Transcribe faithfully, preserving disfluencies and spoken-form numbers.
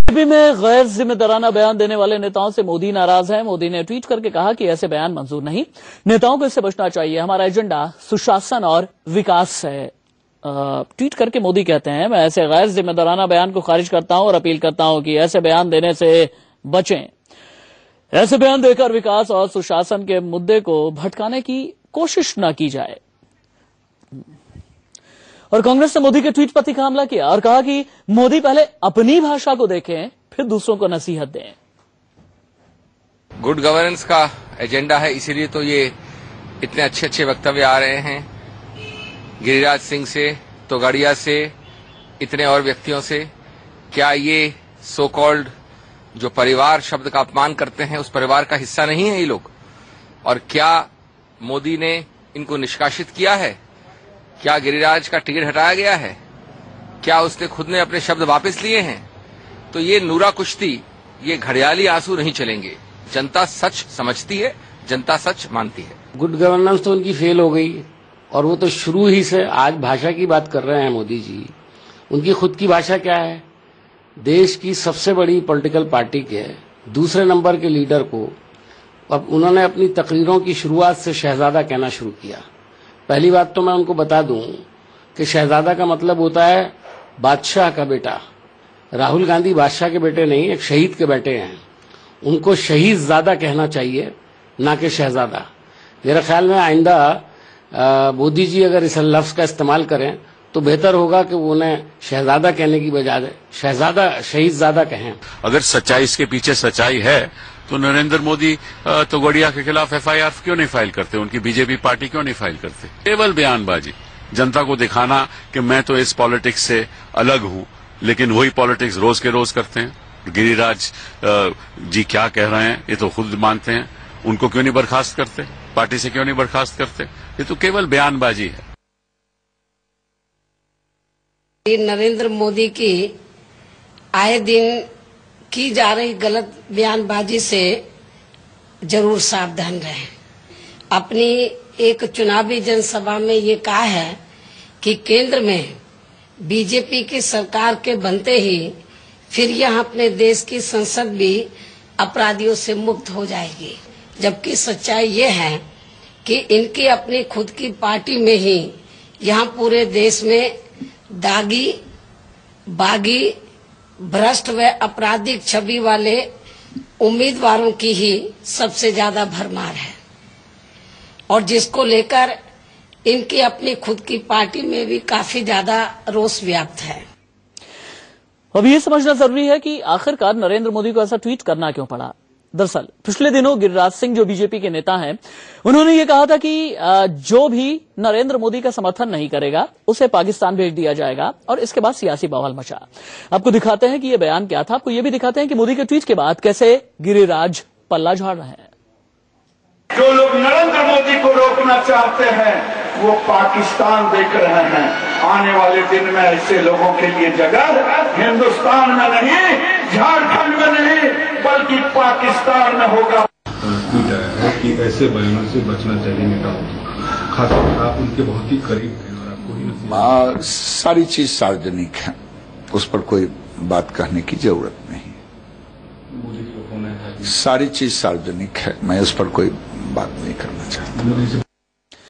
BJP में गैर जिम्मेदाराना बयान देने वाले नेताओं से मोदी नाराज हैं। मोदी ने ट्वीट करके कहा कि ऐसे बयान मंजूर नहीं, नेताओं को इससे बचना चाहिए। हमारा एजेंडा सुशासन और विकास है। ट्वीट करके मोदी कहते हैं, मैं ऐसे गैर जिम्मेदाराना बयान को खारिज करता हूं और अपील करता हूं कि ऐसे बयान देने से बचें। ऐसे बयान देकर विकास और सुशासन के मुद्दे को भटकाने की कोशिश न की जाए। और कांग्रेस ने मोदी के ट्वीट पर तीखा हमला किया और कहा कि मोदी पहले अपनी भाषा को देखें, फिर दूसरों को नसीहत दें। गुड गवर्नेंस का एजेंडा है, इसीलिए तो ये इतने अच्छे अच्छे वक्तव्य आ रहे हैं। गिरिराज सिंह से, तोगड़िया से, इतने और व्यक्तियों से। क्या ये सो कॉल्ड जो परिवार शब्द का अपमान करते हैं, उस परिवार का हिस्सा नहीं है ये लोग? और क्या मोदी ने इनको निष्कासित किया है? क्या गिरिराज का टिकट हटाया गया है? क्या उसने खुद ने अपने शब्द वापस लिए हैं? तो ये नूरा कुश्ती, ये घड़ियाली आंसू नहीं चलेंगे। जनता सच समझती है, जनता सच मानती है। गुड गवर्नेंस तो उनकी फेल हो गई और वो तो शुरू ही से आज भाषा की बात कर रहे हैं मोदी जी। उनकी खुद की भाषा क्या है? देश की सबसे बड़ी पॉलिटिकल पार्टी के दूसरे नंबर के लीडर को अब उन्होंने अपनी तकरीरों की शुरुआत से शहजादा कहना शुरू किया। पहली बात तो मैं उनको बता दूं कि शहजादा का मतलब होता है बादशाह का बेटा। राहुल गांधी बादशाह के बेटे नहीं, एक शहीद के बेटे हैं। उनको शहीद ज्यादा कहना चाहिए, ना कि शहजादा। मेरे ख्याल में आइंदा मोदी जी अगर इस लफ्ज का इस्तेमाल करें तो बेहतर होगा कि वो उन्हें शहजादा कहने की बजाय शहजादा शहीद ज्यादा कहें। अगर सच्चाई इसके पीछे सच्चाई है तो नरेंद्र मोदी तोगड़िया के खिलाफ एफ आई आर क्यों नहीं फाइल करते? उनकी बीजेपी पार्टी क्यों नहीं फाइल करते? केवल बयानबाजी, जनता को दिखाना कि मैं तो इस पॉलिटिक्स से अलग हूं, लेकिन वही पॉलिटिक्स रोज के रोज करते हैं। गिरिराज जी क्या कह रहे हैं ये तो खुद मानते हैं। उनको क्यों नहीं बर्खास्त करते? पार्टी से क्यों नहीं बर्खास्त करते? ये तो केवल बयानबाजी है। नरेंद्र मोदी की आए दिन की जा रही गलत बयानबाजी से जरूर सावधान रहें। अपनी एक चुनावी जनसभा में ये कहा है कि केंद्र में बीजेपी की सरकार के बनते ही फिर यहाँ अपने देश की संसद भी अपराधियों से मुक्त हो जाएगी, जबकि सच्चाई ये है कि इनकी अपनी खुद की पार्टी में ही यहाँ पूरे देश में दागी, बागी, भ्रष्ट व आपराधिक छवि वाले उम्मीदवारों की ही सबसे ज्यादा भरमार है और जिसको लेकर इनकी अपनी खुद की पार्टी में भी काफी ज्यादा रोष व्याप्त है। अब ये समझना जरूरी है कि आखिरकार नरेंद्र मोदी को ऐसा ट्वीट करना क्यों पड़ा। दरअसल पिछले दिनों गिरिराज सिंह जो बीजेपी के नेता हैं, उन्होंने ये कहा था कि जो भी नरेंद्र मोदी का समर्थन नहीं करेगा उसे पाकिस्तान भेज दिया जाएगा और इसके बाद सियासी बवाल मचा। आपको दिखाते हैं कि ये बयान क्या था। आपको ये भी दिखाते हैं कि मोदी के ट्वीट के बाद कैसे गिरिराज पल्ला झाड़ रहे हैं। जो लोग नरेंद्र मोदी को रोकना चाहते हैं वो पाकिस्तान देख रहे हैं। आने वाले दिन में ऐसे लोगों के लिए जगह हिंदुस्तान में नहीं, झारखंड में नहीं, बल्कि पाकिस्तान में होगा। है कि ऐसे बयानों से बचना चाहिए नेताओं को, खासतौर पर आप उनके बहुत ही करीब थे और आपको ही सारी चीज सार्वजनिक है, उस पर कोई बात कहने की जरूरत नहीं। सारी चीज सार्वजनिक है, मैं उस पर कोई बात नहीं करना चाहता।